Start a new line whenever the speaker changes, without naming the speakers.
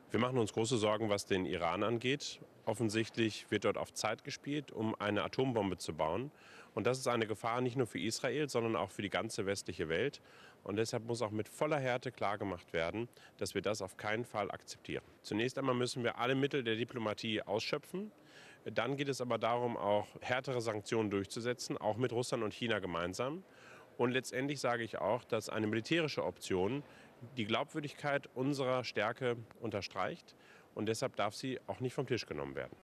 Wir machen uns große Sorgen, was den Iran angeht. Offensichtlich wird dort auf Zeit gespielt, um eine Atombombe zu bauen. Und das ist eine Gefahr nicht nur für Israel, sondern auch für die ganze westliche Welt. Und deshalb muss auch mit voller Härte klargemacht werden, dass wir das auf keinen Fall akzeptieren. Zunächst einmal müssen wir alle Mittel der Diplomatie ausschöpfen. Dann geht es aber darum, auch härtere Sanktionen durchzusetzen, auch mit Russland und China gemeinsam. Und letztendlich sage ich auch, dass eine militärische Option die Glaubwürdigkeit unserer Stärke unterstreicht. Und deshalb darf sie auch nicht vom Tisch genommen werden.